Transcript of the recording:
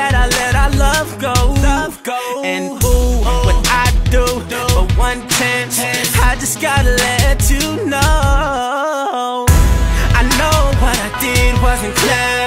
that I let our love go. And ooh, what I do for one chance, I just gotta let you know. I know what I did wasn't clever,